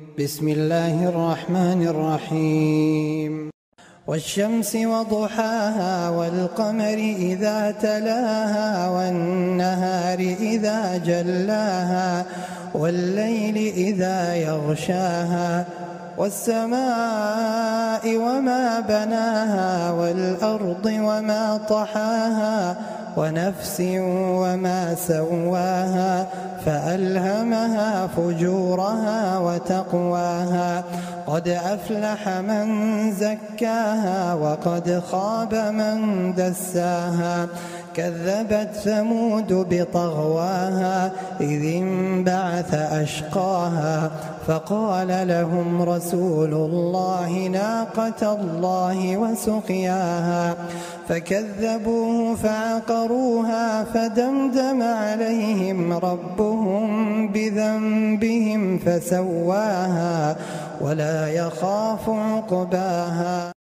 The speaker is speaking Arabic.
بسم الله الرحمن الرحيم والشمس وضحاها والقمر إذا تلاها والنهار إذا جلاها والليل إذا يغشاها والسماء وما بناها والأرض وما طحاها ونفس وما سواها فألهمها فجورها وتقواها قد أفلح من زكاها وقد خاب من دساها كذبت ثمود بطغواها إذ انبعث أشقاها فقال لهم رسول الله ناقة الله وسقياها فكذبوه فعقروها فدمدم عليهم ربهم بذنبهم فسواها ولا يخاف عقباها.